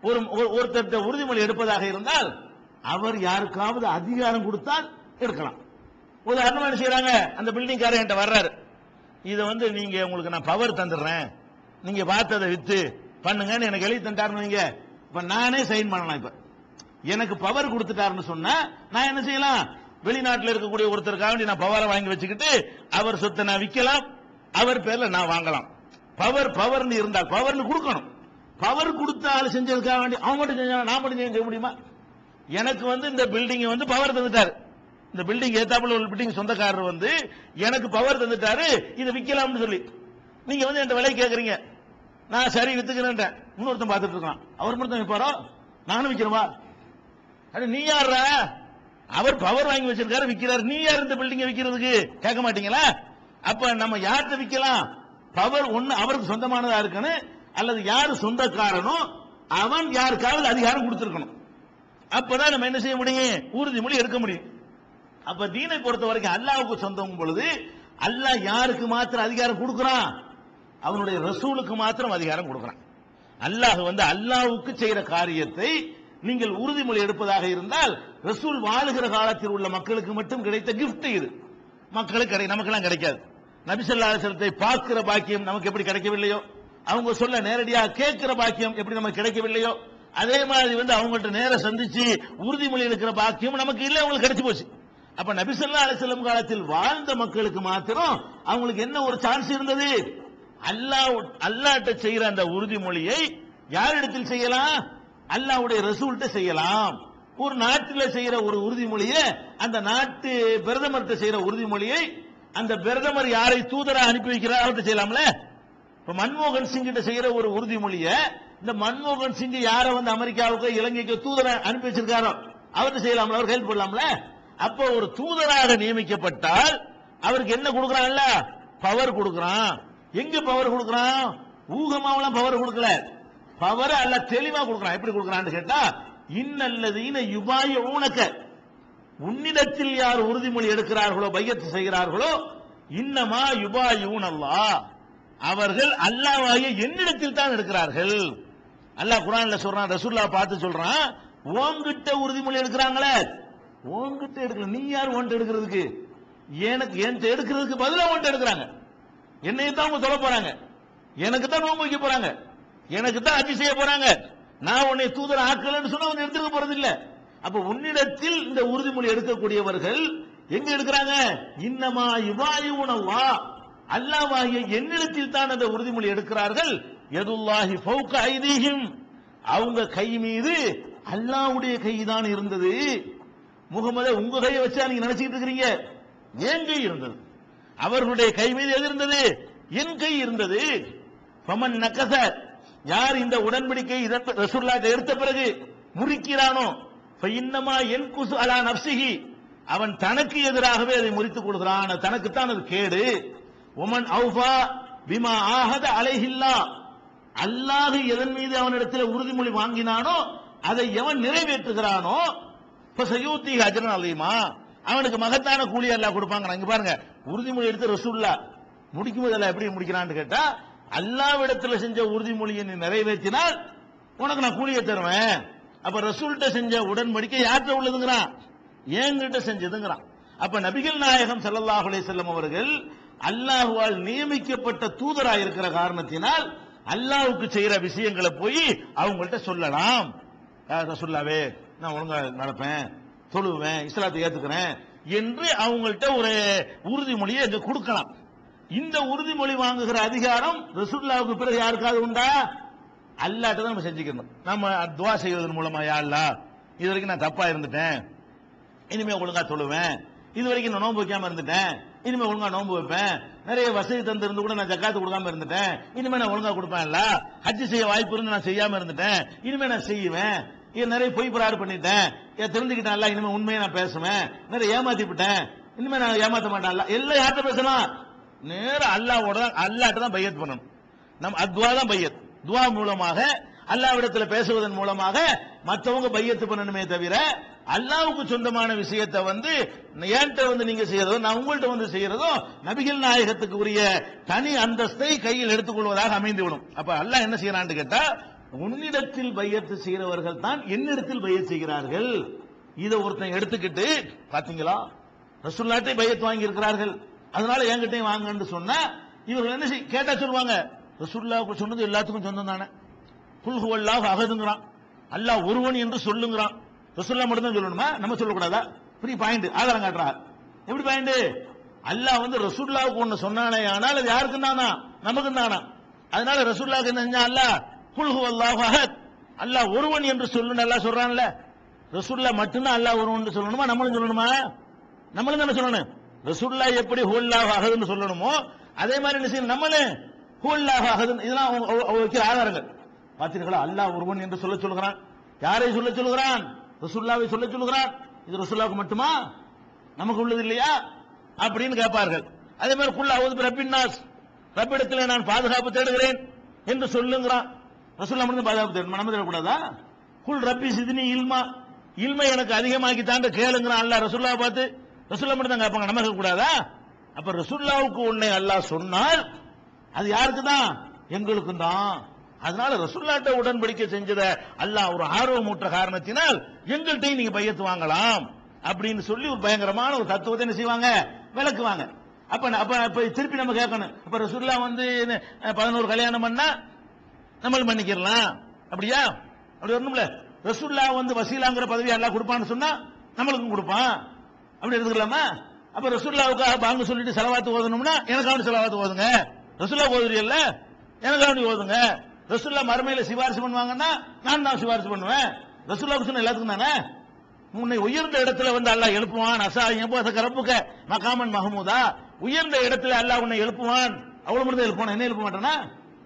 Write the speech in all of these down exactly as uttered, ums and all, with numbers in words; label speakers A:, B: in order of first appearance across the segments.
A: ஒரு ஒருத்தர் உறுதிமொழி எடுப்பதாக இருந்தால் அவர் யாருக்காவது அதிகாரம் கொடுத்தால் எடுக்கலாம். உதாரணமா என்ன செய்யறாங்க, அந்த பில்டிங் காரர் என்கிட்ட வர்றாரு, இதை வந்து நீங்க உங்களுக்கு நான் பவர் தந்துடுறேன், நீங்க பார்த்ததை வித்து பண்ணுங்கன்னு எனக்கு எழுதி தந்தாருன்னு நீங்க, இப்ப நானே சைன் பண்ணலாம். இப்ப எனக்கு பவர் கொடுத்துட்டாருன்னு சொன்னா நான் என்ன செய்யலாம், வெளிநாட்டில் இருக்கக்கூடிய ஒருத்தருக்காக நான் பவரை வாங்கி வச்சுக்கிட்டு அவர் சொத்தை நான் விற்கலாம், அவர் பேர்ல நான் வாங்கலாம். பவர் பவர்னு இருந்தால் பவர்னு கொடுக்கணும். பவர் கொடுத்த ஆள் செஞ்சதுக்காக வேண்டி அவன் மட்டும் செஞ்சா நான் மட்டும் செய்ய முடியுமா? எனக்கு வந்து இந்த பில்டிங் வந்து பவர் தந்துட்டாரு, இந்த பில்டிங் ஏத்தாப்புல ஒரு பில்டிங் சொந்தக்காரர் வந்து எனக்கு பவர் தந்துட்டாரு, இதை விற்கலாம்னு சொல்லி நீங்க வந்து என்கிட்ட விலை கேட்கறீங்க, நான் சரி வித்துக்கிறேன், இன்னொருத்தன் பார்த்துட்டு இருக்கான், அவர் மட்டும் விற்பாரோ, நானும் விற்கிறவா? நீ யாரா, அவர் பவர் வாங்கி வச்சிருக்காரு விற்கிறாரு, நீ யார் இந்த பில்டிங் விற்கிறதுக்கு கேட்க மாட்டீங்களா? அப்ப நம்ம யார்கிட்ட விற்கலாம்? பவர் ஒண்ணு அவருக்கு சொந்தமானதா இருக்கணும், அல்லது யாரு சொந்தக்காரனோ அவன் யாருக்காவது அதிகாரம் கொடுத்திருக்கணும். அப்பதான் நம்ம என்ன செய்ய முடியும், உறுதிமொழி எடுக்க முடியும். அப்ப தீனை பொறுத்த வரைக்கும் அல்லாஹ்வுக்கு சொந்தம் பொழுது அல்லாஹ் யாருக்கு மாத்திரம் அதிகாரம் கொடுக்கிறான், அவனுடைய ரசூலுக்கு மாத்திரம் அதிகாரம் கொடுக்கிறான். அல்லாஹ் வந்து அல்லாஹ்வுக்கு செய்யற காரியத்தை நீங்கள் உறுதிமொழி எடுப்பதாக இருந்தால் ரசூல் வாழுகிற காலத்தில் உள்ள மக்களுக்கு மட்டும் கிடைத்த கிஃப்ட் இது, மக்களுக்கு நமக்கெல்லாம் கிடைக்காது. நபி ஸல்லல்லாஹு அலைஹி வஸல்லத்தை பார்க்கிற பாக்கியம் நமக்கு எப்படி கிடைக்கவில்லையோ, அவங்க சொல்ல நேரடியாக கேட்கிற பாக்கியம் எப்படி நமக்கு கிடைக்கவில்லையோ, அதே மாதிரி வந்து அவங்கள்ட்ட நேர சந்திச்சு உறுதிமொழி எடுக்கிற பாக்கியம் நமக்கு இல்லை, அவங்களுக்கு கிடைச்சு போச்சு. அப்ப நபி ஸல்லல்லாஹு அலைஹி வஸல்லம் காலத்தில் வாழ்ந்த மக்களுக்கு மாத்திரம் அவங்களுக்கு என்ன ஒரு சான்ஸ் இருந்தது, அல்லாஹ் அல்லாஹ்ட்ட செய்யற அந்த உறுதிமொழியை யாரிடத்தில் செய்யலாம், அல்லாஹ்வுடைய ரசூல்கிட்ட செய்யலாம். ஒரு நாட்டில் செய்யற ஒரு உறுதிமொழியை அந்த நாட்டு பிரதமர்கிட்ட செய்யற உறுதிமொழியை அந்த பிரதமர் யாரை தூதராக அனுப்பி வைக்கிறார் அவர்கிட்ட செய்யலாம்ல. இப்ப மன்மோகன் சிங் கிட்ட செய்யற ஒரு உறுதிமொழிய இந்த மன்மோகன் சிங் யாரை வந்து அமெரிக்காவுக்கு இலங்கைக்கு தூதரை அனுப்பி வச்சிருக்காரோ அவர்கிட்ட செய்யலாம்ல, அவர் கைது போடலாம்ல. அப்ப ஒரு தூதராக நியமிக்கப்பட்டால் அவருக்கு என்ன கொடுக்கறான்ல, பவர் கொடுக்கறான். எங்க பவர் கொடுக்கறான், ஊகமாவெல்லாம் பவர் கொடுக்கல, பவர் அல்ல தெளிவா கொடுக்கறான். எப்படி கொடுக்கறான்னு கேட்டா, இன்னல்லதீன யுபாயிஊனக, உன்னிடத்தில் யார் உறுதிமொழி எடுக்கிறார்களோ பையத்து செய்கிறார்களோ, இன்னமா யுபாயிஊனல்லாஹ், அவர்கள் அல்லாஹ்வாகிய என்னிடத்தில் தான் எடுக்கிறார்கள். அல்லாஹ் குர்ஆன்ல சொல்றான், ரசூலுல்லாஹ் பார்த்து சொல்றான், உன்கிட்ட உறுதிமொழி எடுக்கிறாங்களே, உன்கிட்ட எடுக்கல, நீ யார் உன்கிட்ட எடுக்கிறதுக்கு, எனக்கு என்கிட்ட எடுக்கிறதுக்கு பதிலா உன்கிட்ட எடுக்கிறாங்க. என்னைய தான் அவங்க சொல்ல போறாங்க, எனக்கு தான் நோன்பு வைக்க போறாங்க, எனக்கு தான் அஜி செய்ய போறாங்க, நான் உன்னை தூதர் ஆக்கலன்னு சொன்னா உன்னை எடுத்துக்க போறது இல்ல. அப்ப உன்னிடத்தில் இந்த உறுதிமொழி எடுக்கக்கூடியவர்கள் எங்க எடுக்கிறாங்க, இன்னமா யுபாயிஊனல்லாஹ், அல்லாஹ்வாகிய என்னிடத்தில் தான் அந்த உறுதிமொழி எடுக்கிறார்கள். யதுல்லாஹி ஃபௌக ஐதீஹிம், அவங்க கை மீது அல்லாஹ்வுடைய கை தான் இருந்தது. முகமது உங்க கையை வச்சா நீங்க நினைச்சிட்டு இருக்கீங்க, என் கை இருந்தது, அவர்களுடைய கை மீது எது இருந்தது, என் கை இருந்தது. ஃபமன் நகஸ, யார் இந்த உடன்படிக்கை ரசூலுல்லாஹ் எடுத்த பிறகு முறிக்கிறானோ, ஃபஇன்னமா யன்குசு அலா நஃப்ஸிஹி, அவன் தனக்கு எதிராகவே அதை முறித்துக் கொள்கிறான், தனக்குத்தான் அது கேடு. ஒமன் அவுஃபா பிமா ஆஹத அலைஹில்லாஹ், அல்லாஹ் எதன் மீது அவனிடத்தில் உறுதிமொழி வாங்கினானோ அதை எவன் நிறைவேற்றுகிறானோ ஃபஸயூத்திஹி அஜ்ரன் அலீமா, அவனுக்கு மகத்தான கூலி அல்லாஹ் கொடுப்பாங்க. இங்க பாருங்க, உறுதிமொழி எடுத்து ரசூலுல்லாஹ் முடிக்கும் போது எப்படி முடிக்கிறான்னு கேட்டா, அல்லாஹ்விடத்தில் செஞ்ச உறுதிமொழியை நீ நிறைவேற்றினால் உனக்கு நான் கூலியை தருவேன். அப்ப ரசூல்கிட்ட செஞ்ச உடன்படிக்கை யார்கிட்ட உள்ளதுங்கிறான், என்கிட்ட செஞ்சதுங்கிறான். அப்ப நபிகள் நாயகம் ஸல்லல்லாஹு அலைஹி வஸல்லம் அவர்கள் அல்லாஹ்வால் நியமிக்கப்பட்ட தூதராக இருக்கிற காரணத்தினால் அல்லாஹ்வுக்கு செய்யற விஷயங்களை போய் அவங்கள்ட்ட சொல்லலாம். ரசூலுல்லாவே நான் ஒழுங்கா நடப்பேன், தொழுவேன், இஸ்லாத்தை ஏத்துக்கிறேன் என்று அவங்கள்ட்ட ஒரு உறுதிமொழியை இங்க கொடுக்கலாம். இந்த உறுதிமொழி வாங்குகிற அதிகாரம் ரசூலுல்லாஹ்வுக்கு பிறகு யாருக்காவது உண்டா? அல்லாஹ்ட்ட தான் நம்ம செஞ்சுக்கணும். நம்ம துஆ செய்வதன் மூலமா, யா அல்லாஹ் இது வரைக்கும் நான் தப்பா இருந்துட்டேன், இனிமே ஒழுங்கா தொழுவேன், இது வரைக்கும் நான் நோன்பு வைக்காம இருந்துட்டேன், இனிமே ஒழுங்கா நோன்பு வைப்பேன், நிறைய வசதி தந்து இருந்து கூட நான் ஜக்காத்து கொடுக்காம இருந்துட்டேன், இனிமே நான் ஒழுங்கா கொடுப்பேன்ல, ஹஜ் செய்ய வாய்ப்பு இருந்து நான் செய்யாம இருந்துட்டேன், இனிமே நான் செய்வேன், நிறைய பொய் பிராடு பண்ணிட்டேன், தெரிஞ்சுக்கிட்டேன், இனிமே உண்மையை நான் பேசுவேன், நிறைய ஏமாத்தி விட்டேன், இனிமே நான் ஏமாத்த மாட்டேன், எல்லாம் யார்கிட்ட பேசலாம், நேரம் அல்லாஹ்வோட அல்லாஹ்ட்ட தான் பையத் பண்ணணும். நம்ம அத்வா தான் பையத், துவா மூலமாக அல்லாஹ்விடத்தில் பேசுவதன் மூலமாக மற்றவங்க பையத்து பண்ணணுமே தவிர அல்லாஹ்வுக்கு சொந்தமான விஷயத்தை வந்து என்கிட்ட வந்து நீங்க செய்யறதோ நான் உங்கள்கிட்ட வந்து செய்யறதோ நபிகள் நாயகத்துக்கு உரிய தனி அந்தஸ்தை கையில் எடுத்துக்கொள்வதாக அமைந்து விடும். அப்ப அல்லாஹ் என்ன செய்யறான்னு கேட்டா, உன்னிடத்தில் பையத்து செய்கிறவர்கள் தான் என்னிடத்தில் பையத் செய்கிறார்கள். இதை ஒருத்தன் எடுத்துக்கிட்டு பாத்தீங்களா ரசூலுல்லாஹ்ட்டே பையத் வாங்கி இருக்கிறார்கள், அதனால என்கிட்டயும் வாங்கன்னு சொன்னா இவர்கள் என்ன செய்ய கேட்டா சொல்லுவாங்க, ரசூலுல்லாஹ்வுக்கு சொன்னது எல்லாத்துக்கும் சொந்தம் தானே. குல் ஹுவல்லாஹு அஹதுங்கறான், அல்லாஹ் ஒருவன் என்று சொல்லுங்கறான். ரசூலுல்லாஹ் மட்டும் தான் சொல்லணுமா, நம்ம சொல்லக்கூடாதா? பெரிய பாயிண்ட் ஆதாரம் காட்டுறார். எப்படி பாயிண்ட்? அல்லாஹ் வந்து ரசூலுல்லாஹ்வுக்கு ஒன்னு சொன்னானே, ஆனால் அது யாருக்கு தானா, நமக்கு தானா. அதனால ரசூலுல்லாஹ்க்கு என்ன செஞ்சா, அல்லாஹ் குல் ஹுவல்லாஹு அஹத், அல்லாஹ் ஒருவன் என்று சொல்லுன்னு அல்லாஹ் சொல்றான்ல. ரசூலுல்லாஹ் மட்டும்தான் அல்லாஹ் ஒருவன் சொல்லணுமா, நம்மளும் சொல்லணுமா? நம்மளும் தானே சொல்லணும். ரசூலுல்லாஹ் எப்படி ஹுவல்லாஹு அஹத்னு சொல்லணுமோ அதே மாதிரி என்ன செய்யணும், நம்மளும் ஹுவல்லாஹு அஹத். இதெல்லாம் வைக்கிற ஆதாரங்கள் பாத்தீங்களா? அல்லாஹ் ஒருவன் என்று சொல்ல சொல்கிறான். யாரை சொல்ல சொல்கிறான்? ரசூலுல்லாஹ்வை சொல்ல சொல்கிறான். இது ரசூலுல்லாஹ்வுக்கு மட்டுமா, நமக்கு உள்ளது இல்லையா அப்படின்னு கேட்பார்கள். அதே மாதிரி குல் அஊது பிரப்பின்னாஸ், ரப்பிடத்தில் நான் பாதுகாப்பு தேடுகிறேன் என்று சொல்லுங்கிறான். ரசூலுல்லாஹ் மட்டும் பாதுகாப்பு தேடணுமா, நம்ம தேடக்கூடாதா? குல் ரப்பி சித்னி இல்மா, இல்மை எனக்கு அதிகமாக்கி தாண்ட கேளுங்கிறான் அல்லாஹ் ரசூலுல்லாஹ் பார்த்து. ரசூலுல்லாஹ் மட்டும் தான் கேட்பாங்க, நமக்கு கூடாதா? அப்ப ரசூலுல்லாஹ்வுக்கு ஒன்னை அல்லாஹ் சொன்னால் அது யாருக்கு தான்? எங்களுக்கு தான். அதனால ரசூலுல்லாஹ்ட்ட உடன்படிக்கை செஞ்சத அல்லாஹ் ஒரு ஆர்வம் ஊற்ற காரணத்தினால் எங்கள்கிட்டையும் நீங்க பையத்து வாங்கலாம் அப்படின்னு சொல்லி ஒரு பயங்கரமான ஒரு தத்துவத்தை என்ன செய்வாங்க, விளக்குவாங்க. அப்ப அப்ப திருப்பி நம்ம கேட்கணும், அப்ப ரசூலுல்லாஹ் வந்து பதினோரு கல்யாணம் பண்ணா நம்மளும் பண்ணிக்கலாம் அப்படியா? அப்படி வரணும்ல. ரசூலுல்லாஹ் வந்து வசீலாங்கிற பதவி அல்லாஹ் கொடுப்பான்னு சொன்னா நம்மளுக்கும் கொடுப்பான், அப்படி எடுத்துக்கலாமா? அப்ப ரசூலுல்லாஹ்வுக்காக பாங்க சொல்லிட்டு ஸலவாத் ஓதணும்னா எனக்காக ஸலவாத் ஓதுங்க, ரசூலுல்லாஹ் ஓதுறீல்ல எனக்காக ஓதுங்க. ரசூலுல்லாஹ் மறுமையில சிபாரிசு பண்ணுவாங்கன்னா நான் தான் சிபாரிசு பண்ணுவேன். ரசூலுல்லாஹ் சொன்ன எல்லாத்துக்கும் தானே. உன்னை உயர்ந்த இடத்துல வந்து அல்லாஹ் எழுப்புவான், அஸா யபூஸக ரப்புக மகாமன் மஹமூதா, உயர்ந்த இடத்துல அல்லாஹ் உன்னை எழுப்புவான். அவ்வளவு மட்டும் எழுப்புவான், என்ன எழுப்ப மாட்டானா?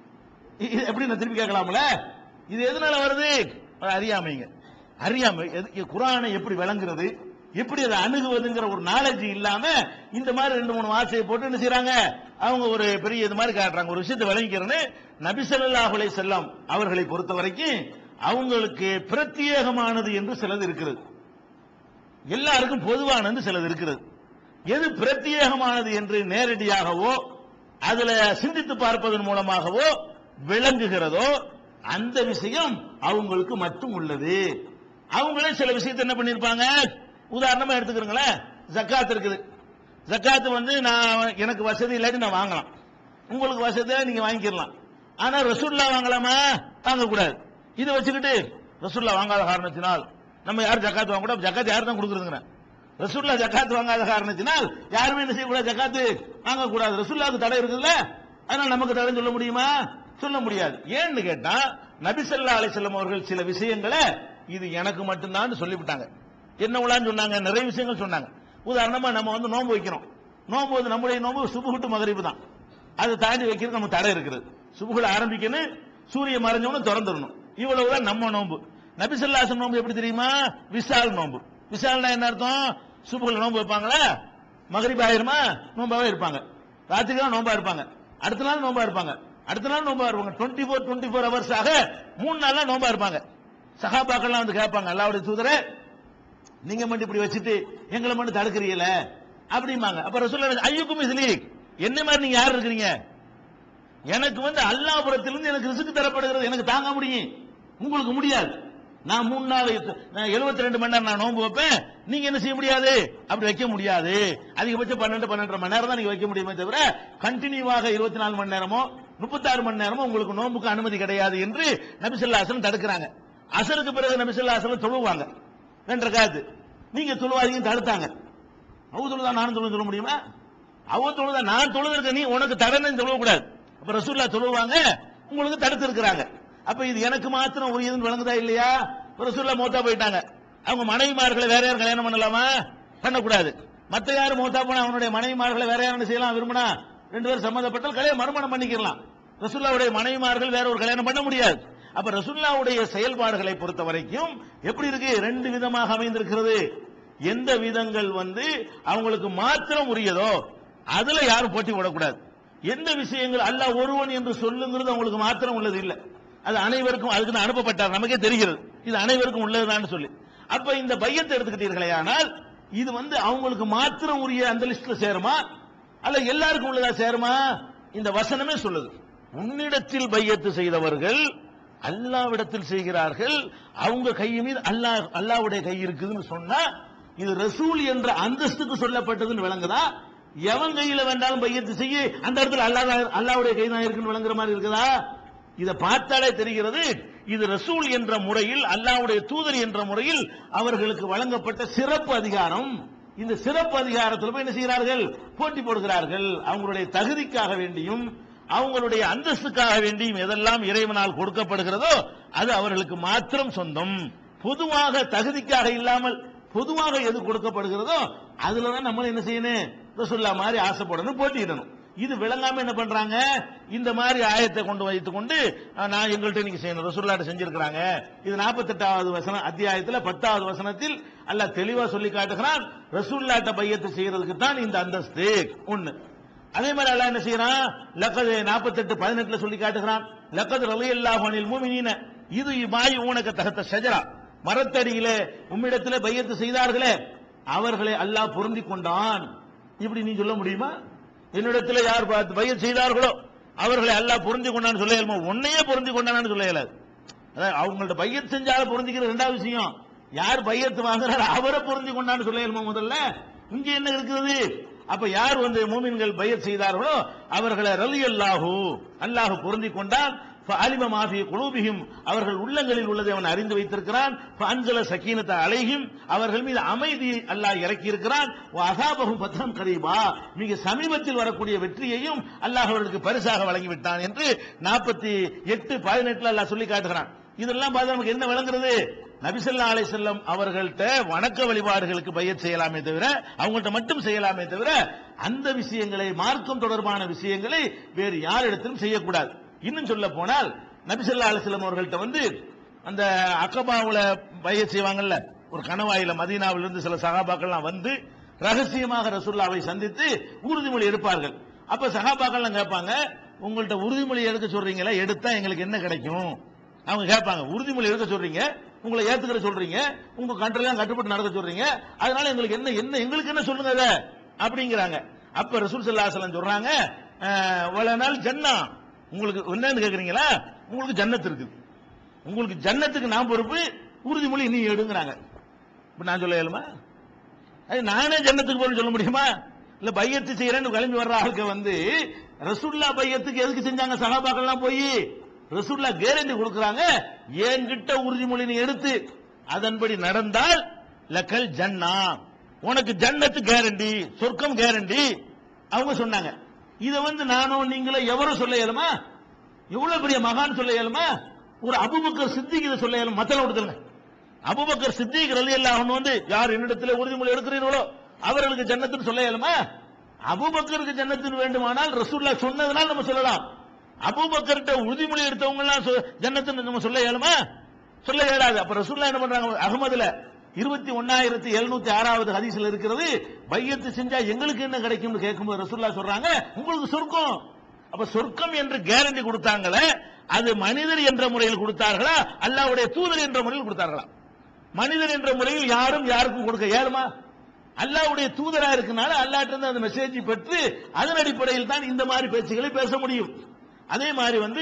A: எப்படி நான் திருப்பி கேட்கலாம்ல? இது எதனால வருது? அறியாமைங்க. அறியாமை. குர்ஆனை எப்படி விளங்குறது, எப்படி அதை அணுகுவதுங்கிற ஒரு நாலேஜ் இல்லாம இந்த மாதிரி ரெண்டு மூணு வார்த்தையை போட்டு என்ன செய்யறாங்க, அவங்க ஒரு பெரிய இது மாதிரி காட்டுறாங்க. ஒரு விஷயத்தை விளங்கிக்கிறேன்னு நபி ஸல்லல்லாஹு அலைஹி வஸல்லம் அவர்களை பொறுத்த வரைக்கும் அவங்களுக்கு பிரத்யேகமானது என்று சிலது இருக்கிறது, எல்லாருக்கும் பொதுவானது சிலது இருக்கிறது. எது பிரத்யேகமானது என்று நேரடியாகவோ அதுல சிந்தித்து பார்ப்பதன் மூலமாகவோ விளங்குகிறதோ அந்த விஷயம் அவங்களுக்கு மட்டும் உள்ளது. அவங்களே சில விஷயத்தை என்ன பண்ணிருப்பாங்க, உதாரணமா எடுத்துக்கிறீங்களேன், ஜக்காத் இருக்குது. ஜக்காத் வந்து நான் எனக்கு வசதி இல்லாட்டி நான் வாங்கலாம், உங்களுக்கு வசதியா நீங்க வாங்கிக்கலாம். ஆனா ரசூலுல்லாஹ் வாங்கலாமா, வாங்கக்கூடாது. இதை வச்சுக்கிட்டு ரசூலுல்லாஹ் வாங்காத காரணத்தினால் நம்ம யாரும் ஜக்காத் வாங்க கூடாது, ஜக்காத் யார் தான் கொடுக்குறதுங்க. ரசூலுல்லாஹ் ஜக்காத் வாங்காத காரணத்தினால் யாருமே என்ன செய்யக்கூடாது, ஜக்காத்து வாங்கக்கூடாது. ரசூலுல்லாஹ்வுக்கு தடை இருக்குல்ல, அதனால நமக்கு தடை சொல்ல முடியுமா? சொல்ல முடியாது. ஏன்னு கேட்டா நபி ஸல்லல்லாஹு அலைஹி வஸல்லம் அவர்கள் சில விஷயங்களை இது எனக்கு மட்டும்தான் சொல்லிவிட்டாங்க. என்ன உலான்னு சொன்னாங்க, நிறைய விஷயங்கள் சொன்னாங்க. உதாரணமா நம்ம வந்து நோன்பு வைக்கிறோம், நோன்பு வந்து நம்முடைய நோன்பு சுபுஹ் டு மக்ரிப் தான், அதை தாண்டி வைக்கிறது நமக்கு தடை இருக்குது. சுபுஹ்ல ஆரம்பிக்கணும், சூரிய மறைஞ்சவன திறந்துடணும், இவ்வளவுதான் நம்ம நோன்பு. நபி ஸல்லல்லாஹு அலைஹி வஸல்லம் நோன்பு எப்படி தெரியுமா? விசால் நோன்பு. விசால்னா என்ன அர்த்தம்? சுபுஹ்ல நோன்பு வைப்பாங்களா, மக்ரிப் ஆயிருமா நோம்பாவே இருப்பாங்க, ராத்திரிலாம் நோம்பா இருப்பாங்க, அடுத்த நாள் நோம்பா இருப்பாங்க, அடுத்த நாள் நோம்பா இருப்பாங்க. Twenty four twenty four hours ஆக மூணு நாள் நோம்பா இருப்பாங்க. சஹாபாக்கள்லாம் வந்து கேட்பாங்க, அல்லாஹ்வுடைய தூதரே நீங்க மட்டும் இப்படி வச்சுட்டு எங்களை மட்டும் தடுக்கிறீல அப்படிம்பாங்க. அப்ப ரசூலுல்லாஹ் ஐயுக்கும் இஸ்லீக், என்ன மாதிரி நீங்க யார் இருக்கிறீங்க? எனக்கு வந்து அல்லாஹ் புறத்திலிருந்து எனக்கு ரிஸ்க் தரப்படுகிறது, எனக்கு தாங்க முடியும், உங்களுக்கு முடியாது. நான் மூணு நாள் எழுபத்தி ரெண்டு மணி நேரம் நான் நோன்பு வைப்பேன், நீங்க என்ன செய்ய முடியாது, அப்படி வைக்க முடியாது. அதிகபட்சம் பன்னெண்டு பன்னெண்டரை மணி நேரம் தான் நீங்க வைக்க முடியுமே தவிர கண்டினியூவாக இருபத்தி நாலு மணி நேரமோ முப்பத்தாறு மணி நேரமோ உங்களுக்கு நோன்புக்கு அனுமதி கிடையாது என்று நபி ஸல்லல்லாஹு அலைஹி வஸல்லம் தடுக்கிறாங்க. அசருக்கு பிறகு நபி ஸல்லல்லாஹு அலைஹி வஸல்லம் தொழுவாங்க ரெண்டு ரக்காத், நீங்க தொழுவாதீங்க தடுத்தாங்க. அவ தொழுதா நானும் தொழுது சொல்ல முடியுமா? அவ தொழுதா நான் தொழுது நீ உனக்கு தடனை தொழக்கூடாது. அப்ப ரசூலுல்லாஹ் தொழுவாங்க, உங்களுக்கு தடுத்து இருக்கிறாங்க. அப்ப இது எனக்கு மாத்திரம் உரியதுன்னு விளங்குதா இல்லையா? ரசூலுல்லாஹ் மௌத்தா போயிட்டாங்க, அவங்க மனைவிமார்களை வேற யாரும் கல்யாணம் பண்ணலாமா? பண்ணக்கூடாது. மத்த யாரும் மௌத்தா போனா அவனுடைய மனைவிமார்களை வேற யாரும் செய்யலாம், விரும்பினா ரெண்டு பேரும் சம்மந்தப்பட்டால் கல்யாணம் மறுமணம் பண்ணிக்கலாம். ரசூலுல்லாஹ்வுடைய மனைவிமார்கள் வேற ஒரு கல்யாணம் பண்ண முடியாது. அப்ப ரசூலுல்லாஹ்வுடைய செயல்பாடுகளை பொறுத்த வரைக்கும் எப்படி இருக்கு, ரெண்டு விதமாக அமைந்திருக்கிறது. எந்த விதங்கள் வந்து அவங்களுக்கு மாத்திரம் உரியதோ அதுல யாரும் போட்டி போடக்கூடாது. எந்த விஷயங்கள் அல்லாஹ் ஒருவன் என்று சொல்லுங்கிறது அவங்களுக்கு மாத்திரம் உள்ளது இல்ல, அது அனைவருக்கும் அதுக்கு அனுப்பப்பட்டார், நமக்கே தெரிகிறது இது அனைவருக்கும் உள்ளதுதான் சொல்லி. அப்ப இந்த பையத்தை எடுத்துக்கிட்டீர்களே, ஆனால் இது வந்து அவங்களுக்கு மாத்திரம் உரிய அந்த லிஸ்ட்ல சேருமா அல்ல எல்லாருக்கும் உள்ளதா சேருமா? இந்த வசனமே சொல்லுது, உன்னிடத்தில் பையத்து செய்தவர்கள் அல்லாஹ்விடத்தில் செய்கிறார்கள், அவங்க கை மீது அல்லாஹ் அல்லாஹ்வுடைய கை இருக்குதுன்னு சொன்னா இது ரசூல் என்ற அந்தஸ்துக்கு சொல்லப்பட்டதுன்னு விளங்குதா? எவன் கையில வேண்டாலும் பையத்து செய்ய அந்த இடத்துல அல்லாஹ் அல்லாஹ்வுடைய கை தான் இருக்குன்னு விளங்குற மாதிரி இருக்குதா? இதை பார்த்தாலே தெரிகிறது இது ரசூல் என்ற முறையில் அல்லாஹ்வுடைய தூதர் என்ற முறையில் அவர்களுக்கு வழங்கப்பட்ட சிறப்பு அதிகாரம். இந்த சிறப்பு அதிகாரத்தில் போய் என்ன செய்கிறார்கள்? போட்டி போடுகிறார்கள். அவங்களுடைய தகுதிக்காக வேண்டியும் அவங்களுடைய அந்தஸ்துக்காக வேண்டியும் எதெல்லாம் இறைவனால் கொடுக்கப்படுகிறதோ அது அவர்களுக்கு மாத்திரம் சொந்தம். பொதுவாக தகுதிக்காக இல்லாமல் பொதுவாக எது கொடுக்கப்படுகிறதோ அதுலதான் நம்ம என்ன செய்யணும்? ரசூல்லா மாதிரி ஆசைப்படணும், போட்டியிடணும். இது விளங்காம என்ன பண்றாங்க? இந்த மாதிரி ஆயத்தை கொண்டு வைத்துக் கொண்டு நான் எங்கள்கிட்ட நீங்க செய்யணும், ரசூல்லாட்ட செஞ்சிருக்கிறாங்க. இது நாற்பத்தி எட்டாவது வசனம் அத்தியாயத்தில் பத்தாவது வசனத்தில் அல்லாஹ் தெளிவா சொல்லி காட்டுகிறான், ரசூல்லாட்ட பையத்து செய்யறதுக்கு தான் இந்த அந்தஸ்து ஒண்ணு. அதே மாதிரி அல்லாஹ் என்ன செய்யறான்? லக்கது நாற்பத்தி எட்டு பதினெட்டுல சொல்லி காட்டுகிறான், லக்கது ரலியல்லாஹு அனில் முஃமினீன இது மாயி ஊனக தஹத்த ஷஜரா, மரத்தடியிலே உம்மிடத்திலே பையத்து செய்தார்களே அவர்களை அல்லாஹ் பொருந்தி கொண்டான். இப்படி நீ சொல்ல முடியுமா? என்னிடத்தில் யார் பையத் செய்தார்களோ அவர்களை அல்லாஹ் பொருந்தி கொண்டான்னு சொல்ல இயலுமா? உன்னையே பொருந்தி கொண்டான்னு சொல்ல இயலாது. அதாவது அவங்கள்ட்ட பையத் செஞ்சாலும் பொருந்திக்கிற ரெண்டாவது விஷயம், யார் பையத்து வாங்குறாரு அவரை பொருந்தி கொண்டான்னு சொல்ல இயலுமா? முதல்ல இங்க என்ன இருக்கிறது? அப்ப யார் வந்து மூமின்கள் பையத் செய்தார்களோ அவர்களை ரலியல்லாஹு அல்லாஹ் பொருந்தி கொண்டான். ஃபஅலிம மா ஃபீ குலூபிஹிம் அவர்கள் உள்ளங்களில் உள்ளதை அவன் அறிந்து வைத்திருக்கிறான். ஃபஅன்ஸல ஸகீனத அலைஹிம் அவர்கள் மீது அமைதியை அல்லாஹ் இறக்கி இருக்கிறான். வ அஸாபஹும் ஃபத்ஹன் கரீபா மிக சமீபத்தில் வரக்கூடிய வெற்றியையும் அல்லாஹ் அவர்களுக்கு பரிசாக வழங்கி விட்டான் என்று நாற்பத்தி எட்டு பதினெட்டுல அல்லாஹ் சொல்லி காட்டுகிறான். இதெல்லாம் பார்த்து நமக்கு என்ன விளங்குறது? நபி ஸல்லல்லாஹு அலைஹி வஸல்லம் அவர்கள்ட்ட வணக்க வழிபாடுகளுக்கு பையத் செய்யலாமே தவிர அவங்கள்ட்ட மட்டும் செய்யலாமே தவிர அந்த விஷயங்களை மார்க்கம் தொடர்பான விஷயங்களை வேறு யாரிடத்திலும் செய்யக்கூடாது. இன்னும் சொல்ல போனால் நபி ஸல்லல்லாஹு அலைஹி வஸல்லம் அவர்கள்ட்ட வந்து அந்த அகபாவுல பையத் செய்வாங்கல்ல, ஒரு கணவாயில மதீனாவிலிருந்து சில சஹாபாக்கள்லாம் வந்து ரகசியமாக ரசூலுல்லாஹ்வை சந்தித்து உறுதிமொழி எடுப்பார்கள். அப்ப சஹாபாக்கள்லாம் கேட்பாங்க, உங்கள்ட்ட உறுதிமொழி எடுக்க சொல்றீங்களா, எடுத்தா எங்களுக்கு என்ன கிடைக்கும்? அவங்க கேட்பாங்க, உறுதிமொழி எடுக்க சொல்றீங்க, உங்களை ஏத்துக்கிற சொல்றீங்க, உங்க கண்ட்ரோலாம் கட்டுப்பட்டு நடக்க சொல்றீங்க, அதனால எங்களுக்கு என்ன என்ன எங்களுக்கு என்ன சொல்லுங்க அத அப்படிங்கிறாங்க. அப்ப ரசூல் ஸல்லல்லாஹு அலைஹி வஸல்லம் சொல்றாங்க, வலனால் ஜன்னா உங்களுக்கு என்னன்னு கேக்குறீங்களா, உங்களுக்கு ஜன்னத் இருக்குது, உங்களுக்கு ஜன்னத்துக்கு நான் பொறுப்பு, உறுதிமொழி நீ எடுங்கிறாங்க. இப்ப நான் சொல்ல இயலுமா? நானே ஜன்னத்துக்கு போறேன்னு சொல்ல முடியுமா? இல்ல பையத்து செய்யறேன்னு கிளம்பி வர்ற ஆளுக்கு வந்து ரசூலுல்லாஹ் பையத்துக்கு எதுக்கு செஞ்சாங்க சஹாபாக்கள்லாம்? போய் ரசூலுல்லாஹ் கேரண்டி கொடுக்கறாங்க, என்கிட்ட உறுதிமொழி நீ எடுத்து அதன்படி நடந்தால் லக்கல் ஜன்னா உனக்கு ஜன்னத்து கேரண்டி, சொர்க்கம் கேரண்டி அவங்க சொன்னாங்க. இத வந்து நானும் நீங்களும் எவரும் சொல்ல இயலுமா? எவ்வளவு பெரிய மகான் சொல்ல இயலுமா? ஒரு அபூபக்கர் சித்திக் இதை சொல்ல இயலும். மத்தல கொடுத்துருங்க, அபூபக்கர் சித்திக் ரலியல்லாஹு அன்ஹு வந்து யார் என்னிடத்துல உறுதிமொழி எடுக்கிறீர்களோ அவர்களுக்கு ஜன்னத்துன்னு சொல்ல இயலுமா? அபூபக்கருக்கு ஜன்னத்துன்னு வேண்டுமானால் ரசூலுல்லாஹ் சொன்னதனால் நம்ம சொல்லலாம். அபூபக்கர்ட்ட உறுதிமொழி எடுத்தவங்க எல்லாம் ஜன்னத்துன்னு நம்ம சொல்ல இயலுமா? சொல்ல இயலாது. அப்ப ரசூலுல்லாஹ் என்ன பண்றாங்க? அஹ்மதுல இருபத்தி ஒன்னாயிரத்தி எழுநூத்தி ஆறாவது ஹதீஸ்ல இருக்கிறது, பையத்து செஞ்சா எங்களுக்கு என்ன கிடைக்கும்னு கேட்கும்போது ரசூலுல்லாஹ் சொல்றாங்க, உங்களுக்கு சொர்க்கம். அப்ப சொர்க்கம் என்று கேரண்டி கொடுத்தாங்களே, அது மனிதர் என்ற முறையில் கொடுத்தார்களா அல்லாஹ்வுடைய தூதர் என்ற முறையில் கொடுத்தார்களா? மனிதர் என்ற முறையில் யாரும் யாருக்கும் கொடுக்க இயலுமா? அல்லாஹ்வுடைய தூதரா இருக்கனால அல்லாஹ்ட்ட இருந்து அந்த மெசேஜ் பெற்று அதன் அடிப்படையில் தான் இந்த மாதிரி பேச்சுகளை பேச முடியும். அதே மாதிரி வந்து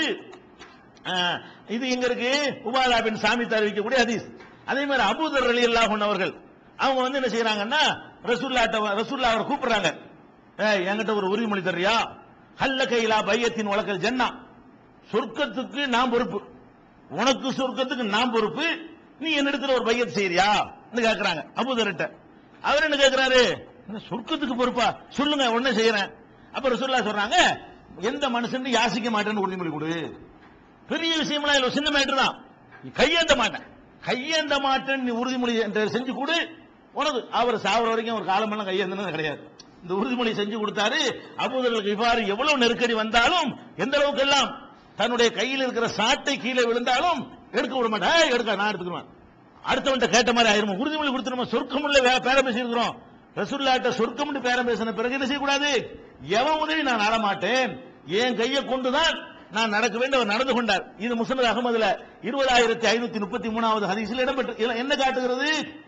A: இது எங்க இருக்கு? உபாதா பின் சாமித் அறிவிக்கக்கூடிய ஹதீஸ். அதே மாதிரி அபூதர் ரலியல்லாஹு அன்ஹு அவர்கள் அவங்க வந்து என்ன செய்யறாங்கன்னா, ரசூலுல்லாஹ்ட்ட ரசூலுல்லாஹ் அவரை கூப்பிடுறாங்க, என்கிட்ட ஒரு உறுதிமொழி தர்றியா? ஹல்லக இலா பையத்தின் வலக்கல் ஜன்னா சொர்க்கத்துக்கு நான் பொறுப்பு, உனக்கு சொர்க்கத்துக்கு நான் பொறுப்பு, நீ என்னிடத்துல ஒரு பையத் செய்யறியா கேட்கிறாங்க அபூதர்ட்ட. அவர் என்ன கேட்கிறாரு? சொர்க்கத்துக்கு பொறுப்பா? சொல்லுங்க, உடனே செய்யறேன். அப்ப ரசூலுல்லாஹ் சொல்றாங்க, எந்த மனுஷன் யாசிக்க மாட்டேன்னு உறுதிமொழி கொடு. பெரிய விஷயம்லாம் இல்ல, சின்ன மேட்டர் தான். கையேந்த மாட்டேன் கையேந்த மாட்டேன் நீ உறுதிமொழி செஞ்சு கொடு, உனக்கு அவர் சாவர வரைக்கும் ஒரு காலமெல்லாம் கையேந்தது கிடையாது. இந்த உறுதிமொழி செஞ்சு கொடுத்தாரு. அபூதர் இவ்வாறு எவ்வளவு நெருக்கடி வந்தாலும், எந்த அளவுக்கு எல்லாம் தன்னுடைய கையில் இருக்கிற சாட்டை கீழே விழுந்தாலும் எடுக்க விட மாட்டேன், எடுக்க நான் எடுத்துக்குவேன். அடுத்தவன்ட்ட கேட்ட மாதிரி ஆயிரும். உறுதிமொழி கொடுத்துருமா, சொர்க்கம் உள்ள பேரம் பேசியிருக்கிறோம். ரசூலுல்லாஹ்ட்ட சொர்க்கம் பேரம் பேசின பிறகு என்ன செய்யக்கூடாது? எவன் உதவி நான் நாட மாட்டேன், என் கையை கொண்டுதான் நான் நடக்க வேண்டும், அவர் நடந்து கொண்டார். இது முஸ்னத் அஹ்மதுல இருபதாயிரத்தி ஐநூத்தி முப்பத்தி மூணாவது ஹதீஸில் இடம்பெற்று என்ன காட்டுகிறது?